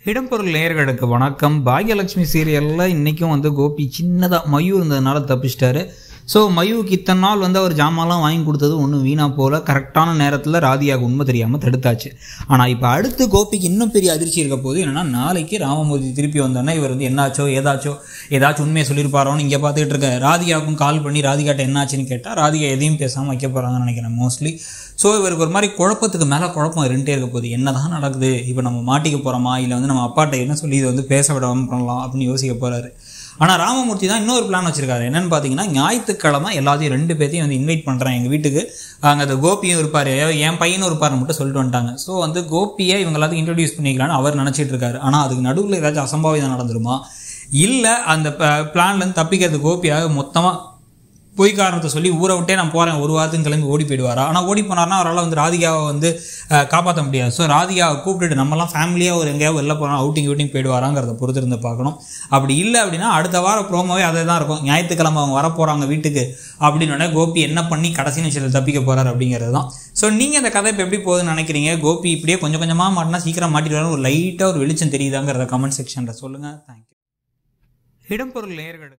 இடம்பொருள் நேயர்களுக்கு வணக்கம். பாக்யலட்சுமி சீரியலில் இன்றைக்கும் கோபி சின்னதாக மயூ இருந்ததுனால தப்பிச்சிட்டாரு. ஸோ மயூக்கு இத்தனை நாள் அவர் ஜாமான்லாம் வாங்கி கொடுத்தது ஒன்றும் வீணாக போல் கரெக்டான நேரத்தில் ராதிகாவுக்கு உண்மை தெரியாமல் தடுத்தாச்சு. ஆனால் இப்போ அடுத்து கோபிக்கு இன்னும் பெரிய அதிர்ச்சி இருக்க போது என்னென்னா, நாளைக்கு ராமமூர்த்தி திருப்பி வந்தோன்னா இவர் என்னாச்சோ ஏதாச்சும் உண்மையை சொல்லியிருப்பாரோன்னு இங்கே பார்த்துக்கிட்டு இருக்க. ராதிகாவுக்கும் கால் பண்ணி ராதிகாட்ட என்னாச்சுன்னு கேட்டால் ராதிகா எதையும் பேசாமல் வைக்க போகிறாங்கன்னு நினைக்கிறேன் மோஸ்ட்லி. ஸோ இவருக்கு ஒரு மாதிரி குழப்பத்துக்கு மேலே குழப்பம் இருந்துகிட்டே இருக்க போகுது. என்ன தான் நடக்குது, இப்போ நம்ம மாட்டிக்க போகிறோமா, இல்லை நம்ம அப்பாட்ட என்ன சொல்லி இதை பேச விடாமல் பண்ணலாம் அப்படின்னு யோசிக்க போகிறாரு. ஆனால் ராமமூர்த்தி தான் இன்னொரு பிளான் வச்சுருக்காரு. என்னென்னு பார்த்தீங்கன்னா, ஞாயிற்றுக்கிழமை எல்லாத்தையும் 2 பேர்த்தையும் இன்வைட் பண்ணுறேன் எங்கள் வீட்டுக்கு. அங்கே அந்த கோபியும் இருப்பார், என் பையனும் இருப்பார்னு மட்டும் சொல்லிட்டு வந்துட்டாங்க. ஸோ கோபியை இவங்க எல்லாத்தையும் இன்ட்ரடியூஸ் பண்ணிக்கலான்னு அவர் நினச்சிட்டு இருக்காரு. ஆனால் அதுக்கு நடுவில் ஏதாச்சும் அசம்பாவிதம் நடந்துருமா, இல்லை அந்த பிளான்லேருந்து தப்பிக்கிறது கோபியாக மொத்தமாக பொய் காரணத்தை சொல்லி ஊரை விட்டே நான் போகிறேன் ஒரு வாரத்துக்கு கிளம்பி ஓடி போயிடுவாரா. ஆனால் ஓடி போனார்னா அவரால் ராதிகாவை காப்பாற்ற முடியாது. ஸோ ராதிகாவை கூப்பிட்டுட்டு நம்மலாம் ஃபேமிலியாக எங்கேயாவது வெளில போனால் அவுட்டிங் போயிடுவாராங்கிறத பொறுத்து இருந்து பார்க்கணும். அப்படி இல்லை அப்படின்னா அடுத்த வாரம் ப்ரோமோவே அதே தான் இருக்கும். ஞாயிற்றுக்கிழமை அவங்க வரப்போகிறாங்க வீட்டுக்கு அப்படின்னு கோபி என்ன பண்ணி கடைசி நிமிஷத்தில் தப்பிக்க போகிறார் அப்படிங்கிறது தான். ஸோ நீங்கள் இந்த கதை இப்போ எப்படி போகுதுன்னு நினைக்கிறீங்க? கோபி இப்படியே கொஞ்சம் கொஞ்சமாக மாட்டினா சீக்கிரம் மாட்டிடுவாரு, ஒரு லைட்டாக ஒரு வெளிச்சம் தெரியுதாங்கிறத கமெண்ட் செக்ஷனில் சொல்லுங்கள். தேங்க்யூ. இடம்பொருள் நேயர்களுக்கு